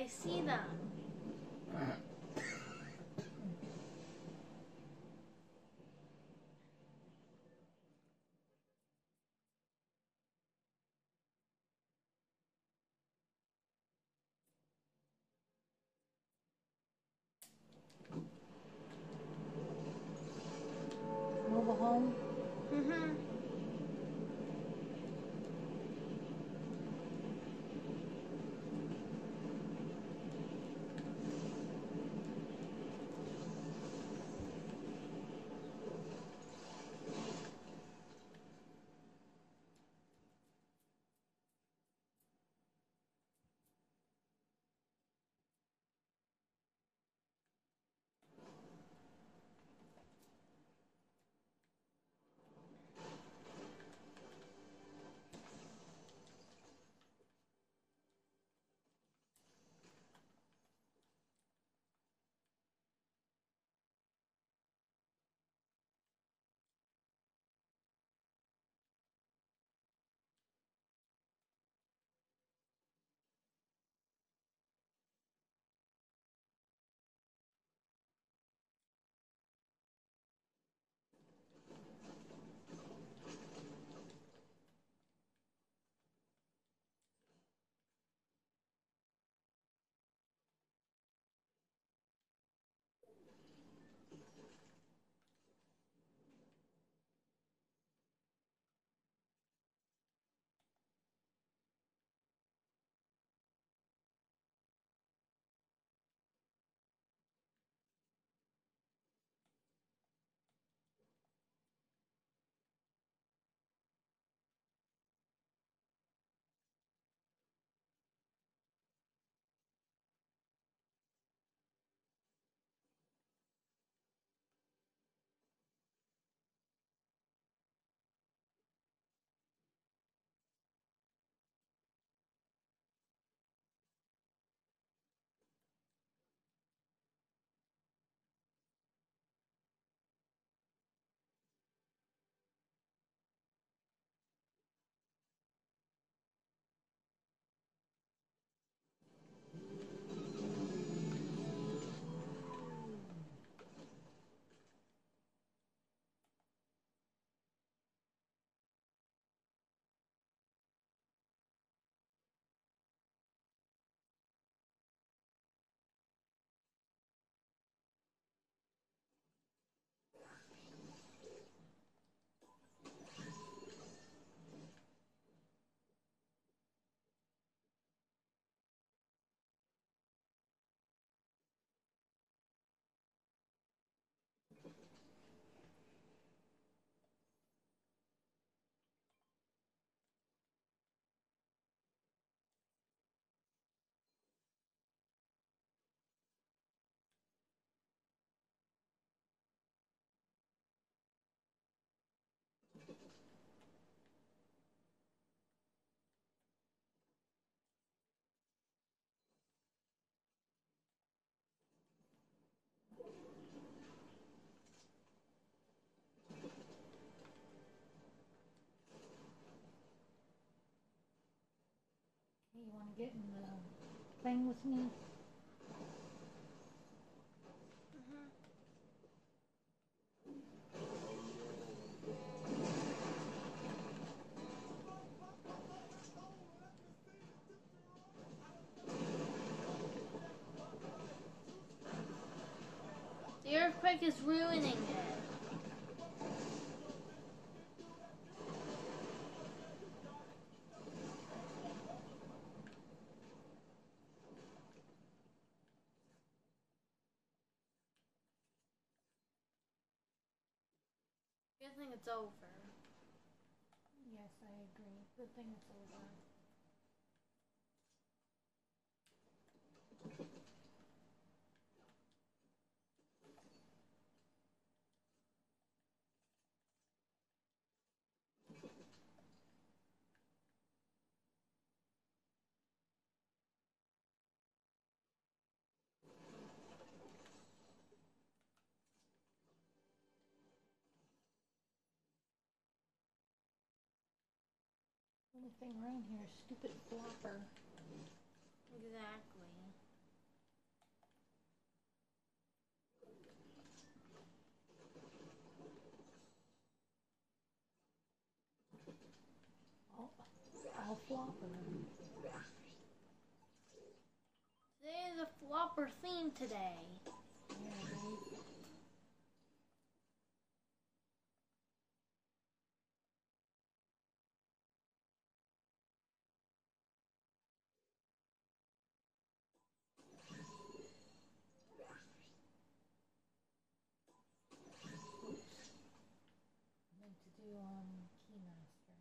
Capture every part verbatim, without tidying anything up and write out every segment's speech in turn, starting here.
I see them. Mobile home? Mm-hmm. Hey, you want to get in the thing with me? Mm-hmm. The earthquake is ruining it. Good thing it's over. Yes, I agree. Good thing it's over. The only thing around here is stupid flopper. Exactly. of them. Today is a flopper theme today. Yeah, right? Meant to do um Keymaster.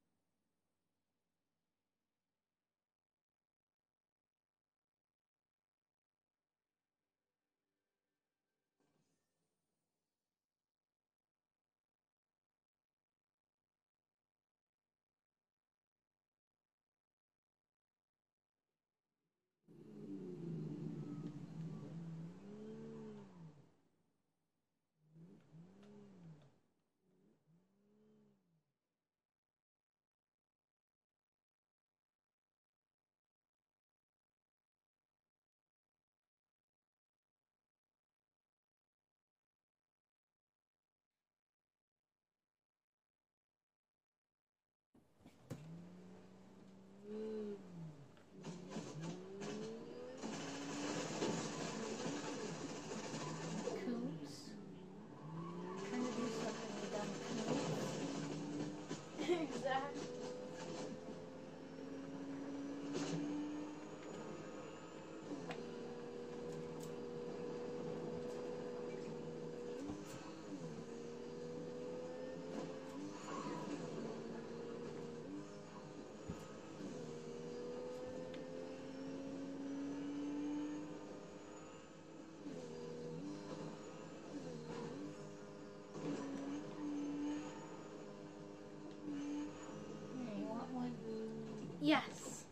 Coops. Trying to do something with them coops. Exactly. Hey, you want one? Yes.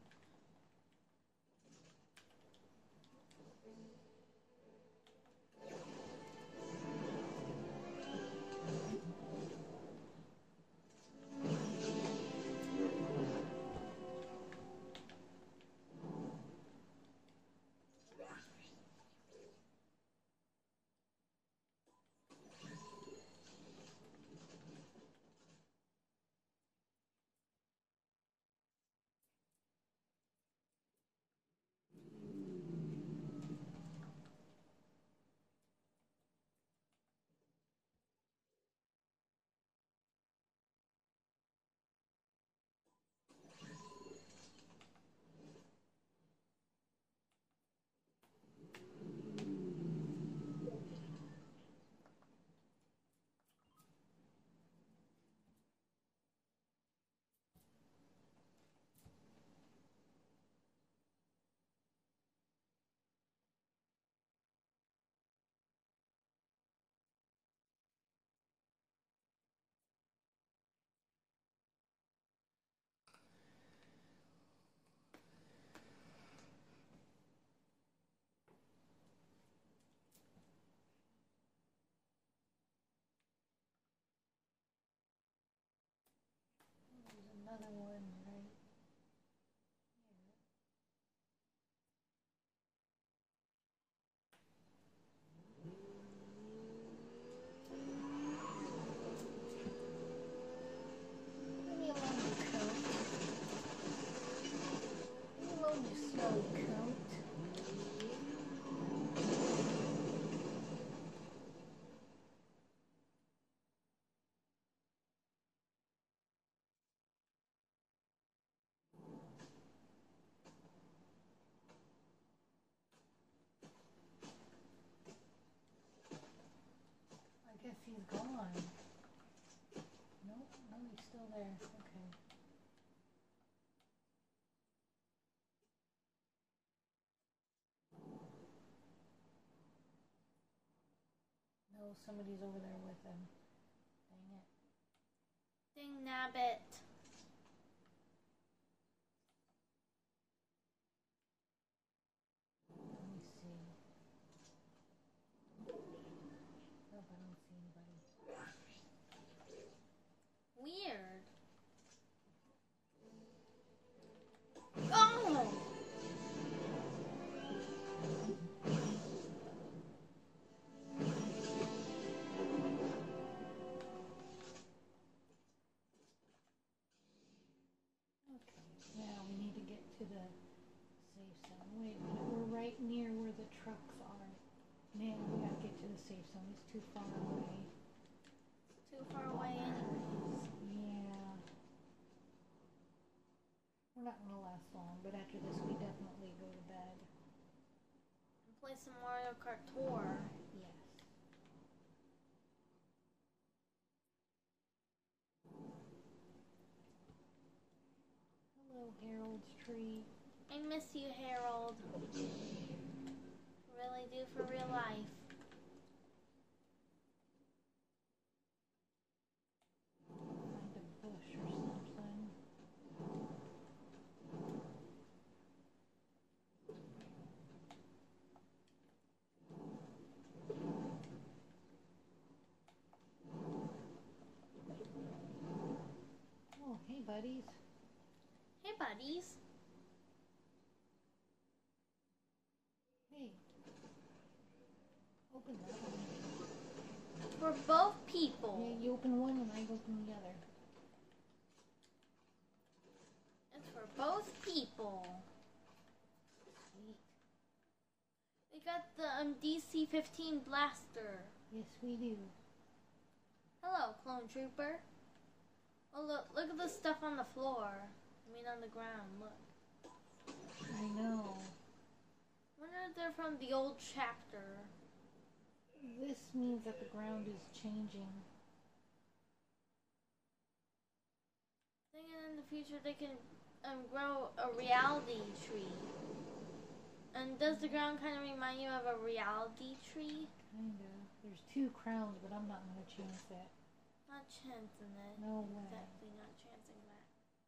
There's another one right here. Leave me alone, you coat. Leave me alone, you smelly coat. I guess he's gone. Nope, no, he's still there. Okay. No, somebody's over there with him. Dang it. Ding nabbit. Let me see. Nope, I don't see anybody. Weird. Oh! zone is too far away. It's too far away anyways. Yeah. We're not going to last long, but after this we definitely go to bed. And play some Mario Kart Tour. Yes. Hello, Harold's tree. I miss you, Harold. Really do for real life. Find a bush or something. Oh, hey, buddies. Hey, buddies. Hey. Open that one. For both people. Yeah, you open one and I open the other. It's for both people. Sweet. We got the um, D C fifteen blaster. Yes, we do. Hello, clone trooper. Oh, look, look at the stuff on the floor. I mean, on the ground, look. I know. Wonder if they're from the old chapter. This means that the ground is changing. Thinking in the future they can um, grow a reality tree. And does the ground kind of remind you of a reality tree? Kinda. There's two crowns, but I'm not gonna chance that. Not chancing it. No way. Exactly, not chancing that.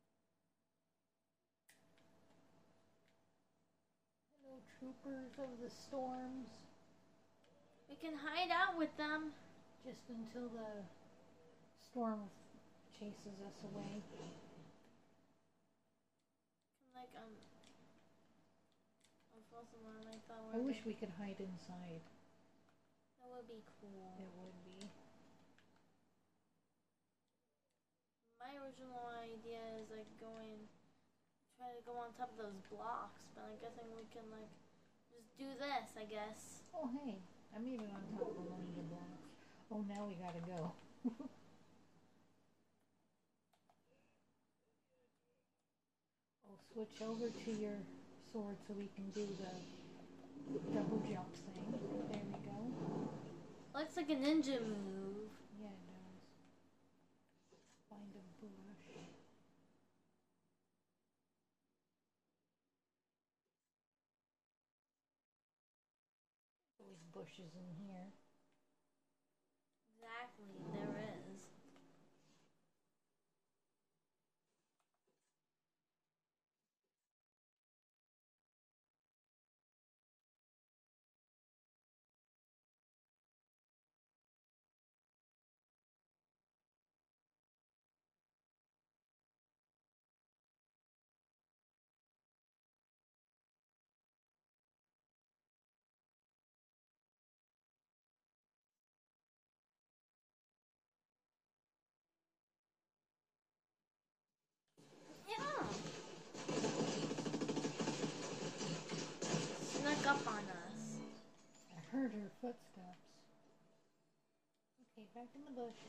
Hello, troopers of the storms. We can hide out with them. Just until the storm chases us away. Like, um... I'm supposed to learn, I thought I we were wish we could hide inside. That would be cool. It would be. My original idea is like going, try to go on top of those blocks, but I'm guessing we can like just do this, I guess. Oh, hey. I made it on top of one of the blocks. Oh, now we gotta go. Oh, switch over to your sword so we can do the double jump thing. There we go. Looks like a ninja move. Yeah, it does. Find a bush. Always bushes in here. Exactly, there is. Yeah. Snuck up on us. I heard her footsteps. Okay, back in the bush.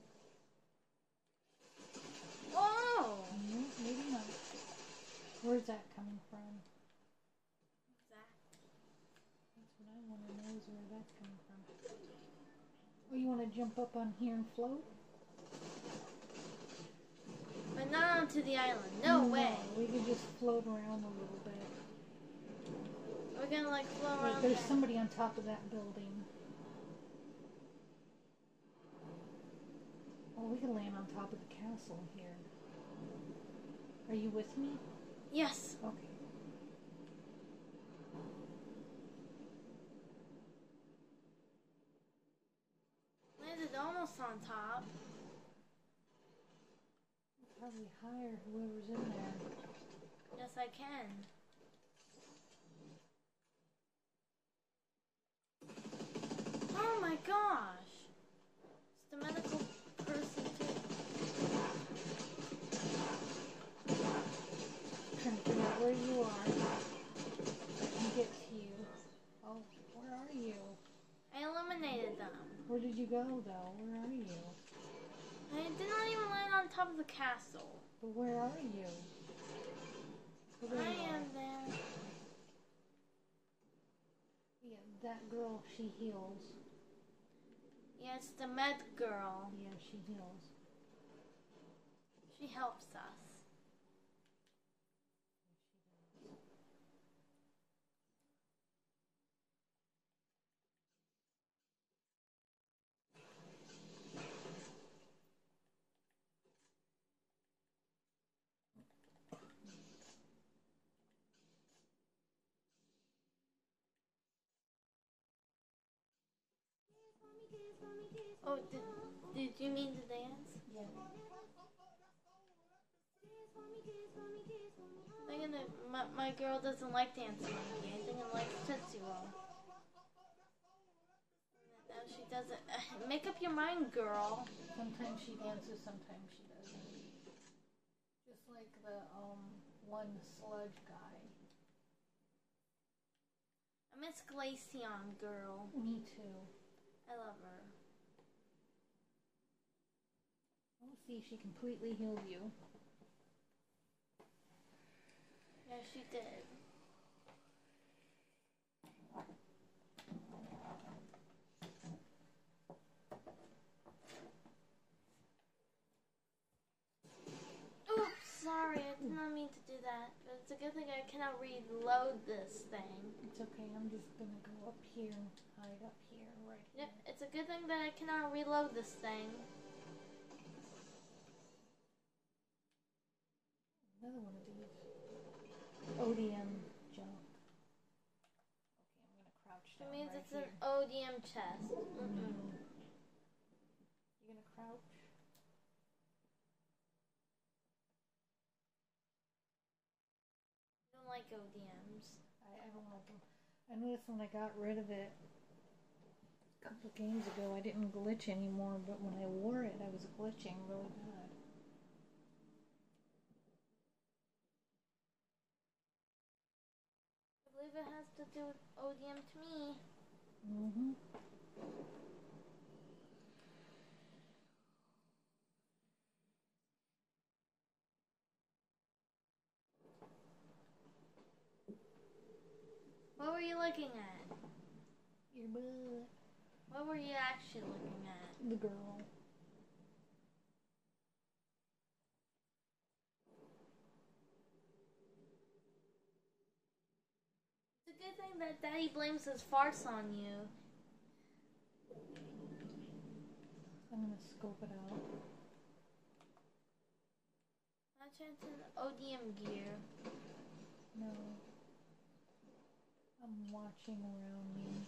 Oh! Mm, maybe not. Where's that coming from? Exactly. That's what I want to know is where that's coming from. Oh, you want to jump up on here and float? But not onto the island. No, No, way. We could just float around a little bit. We're gonna like float Wait, around there's there. somebody on top of that building. Oh, we can land on top of the castle here. Are you with me? Yes. Okay. Landed almost on top. Probably hire whoever's in there. Yes, I can. Oh my gosh! It's the medical person too. Trying to figure out where you are. I can get to you. Oh, where are you? I I eliminated them. Where did you go, though? Where are you? I did not even land on top of the castle. But where are you? Oh, there I you am are. there. Yeah, that girl, she heals. Yeah, it's the med girl. Yeah, she heals. She helps us. Oh, did, did you mean to dance? Yeah. I'm gonna, my, my girl doesn't like dancing monkey. I think it likes Tootsie Roll. No, she doesn't. Uh, make up your mind, girl. Sometimes she dances, sometimes she doesn't. Just like the um one sludge guy. I miss Glaceon, girl. Me too. I love her. Let's see, she completely healed you. Yeah, she did. Oops, sorry, I did not mean to do that. But it's a good thing I cannot reload this thing. It's okay, I'm just gonna go up here and hide up here, right here. Yep, it's a good thing that I cannot reload this thing. Another one of these. O D M junk. Okay, I'm gonna crouch It down means right it's here. an O D M chest. Mm-mm. You gonna crouch? I don't like O D Ms. I, I don't like them. I noticed when I got rid of it a couple of games ago, I didn't glitch anymore, but when I wore it, I was glitching really bad. I believe it has to do with O D M to me. Mm-hmm. What were you looking at? Your butt. What were you actually looking at? The girl. It's a good thing that Daddy blames his farts on you. I'm gonna scope it out. Not chance in O D M gear. No. I'm watching around me.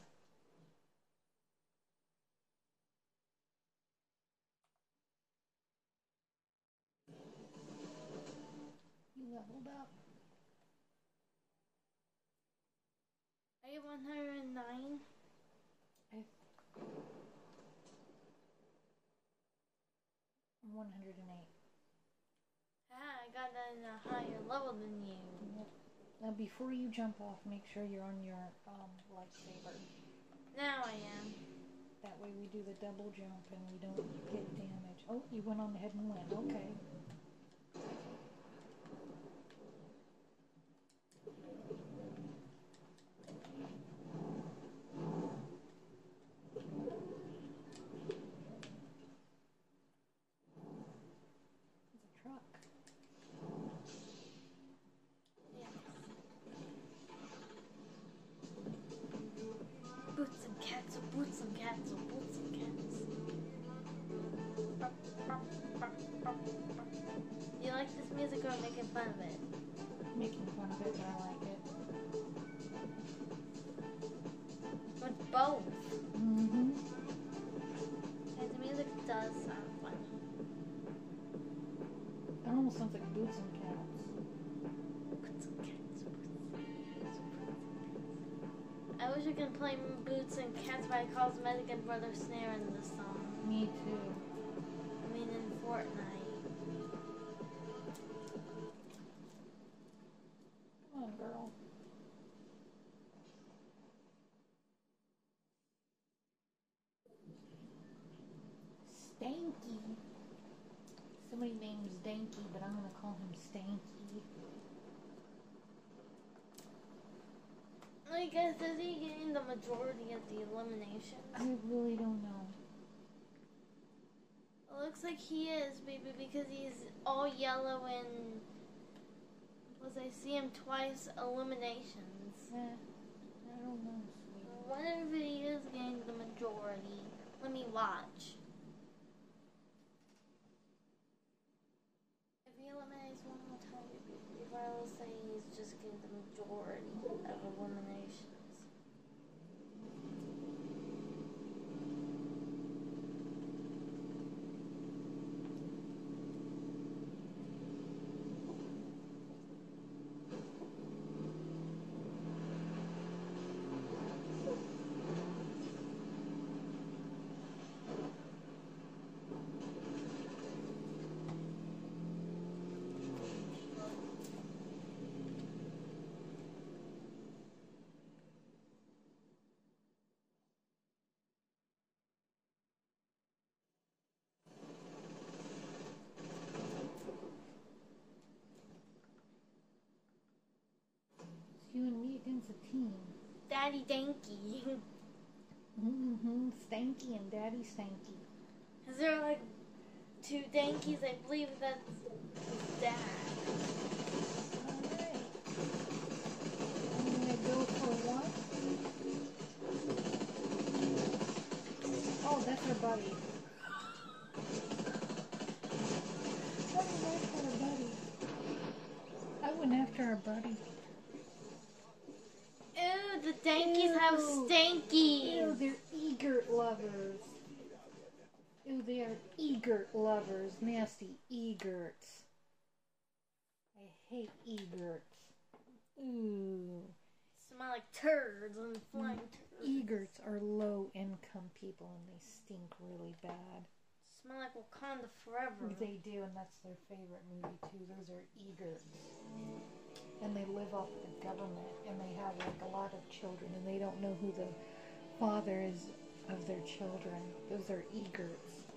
You leveled up. Are you one hundred nine? I, I'm one hundred eight. Ah, I got that in a higher level than you. Yep. Now before you jump off, make sure you're on your um, lightsaber. Now I am. That way we do the double jump and we don't get damage. Oh, you went on ahead and went. Okay. It's a truck. Yes. Boots and cats, boots and cats, boots and cats. Do you like this music or making fun of it? Making fun of it, but I like it. It's both. Mm-hmm. And the music does sound funny. It almost sounds like Boots and Cats. Boots and cats, boots and cats, boots and cats. I wish I could play Boots and Cats by Cosmetic and Brother Snare in this song. Me too. I mean in Fortnite. Come on, girl. Stanky. Somebody names Danky, but I'm gonna call him Stanky. Like, guys, is he getting the majority of the eliminations? I really don't know. It looks like he is, baby, because he's all yellow and was I see him twice eliminations. Eh, I don't know, sweetie. I wonder if he is getting the majority. Let me watch. If he eliminates one more time, if I will say he's just getting the majority of eliminations. You and me against a team. Daddy Danky. Mm-hmm. Stanky and Daddy Stanky. Is there like two Dankies? I believe that's his dad. Alright. I'm gonna go for one. Oh, that's our buddy. I went after our buddy. I went after our buddy. Ew, the Dankies have Ew. stankies. Ew, they're egret lovers. Ew, they are egret lovers. Nasty egerts. I hate egerts. Ooh. Smell like turds and flying turds. Egerts are low income people and they stink really bad. Smell like Wakanda forever. They do, and that's their favorite movie too. Those are egerts. And they live off the government, and they have like a lot of children, and they don't know who the father is of their children. Those are egerts.